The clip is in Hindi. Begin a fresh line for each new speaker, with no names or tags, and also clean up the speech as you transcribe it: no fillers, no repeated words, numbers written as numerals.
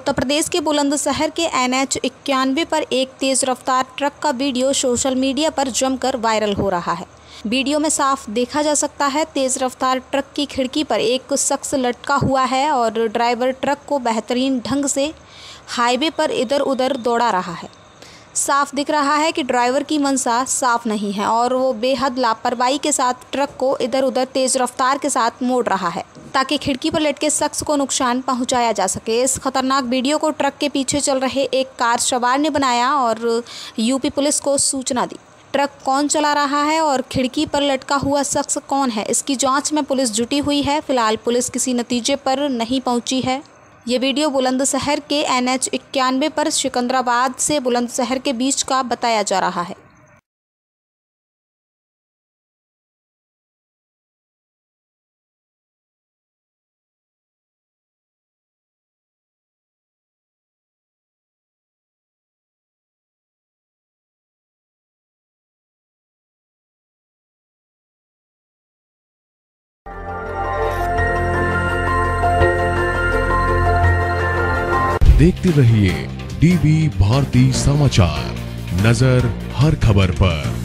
उत्तर प्रदेश के बुलंदशहर के NH 91 पर एक तेज रफ्तार ट्रक का वीडियो सोशल मीडिया पर जमकर वायरल हो रहा है। वीडियो में साफ देखा जा सकता है तेज रफ्तार ट्रक की खिड़की पर एक शख्स लटका हुआ है और ड्राइवर ट्रक को बेहतरीन ढंग से हाईवे पर इधर उधर दौड़ा रहा है। साफ दिख रहा है कि ड्राइवर की मंशा साफ नहीं है और वो बेहद लापरवाही के साथ ट्रक को इधर उधर तेज रफ्तार के साथ मोड़ रहा है ताकि खिड़की पर लटके शख्स को नुकसान पहुंचाया जा सके। इस खतरनाक वीडियो को ट्रक के पीछे चल रहे एक कार सवार ने बनाया और यूपी पुलिस को सूचना दी। ट्रक कौन चला रहा है और खिड़की पर लटका हुआ शख्स कौन है, इसकी जांच में पुलिस जुटी हुई है। फिलहाल पुलिस किसी नतीजे पर नहीं पहुंची है। ये वीडियो बुलंदशहर के NH 91 पर सिकंदराबाद से बुलंदशहर के बीच का बताया जा रहा है।
देखते रहिए DB भारती समाचार, नजर हर खबर पर।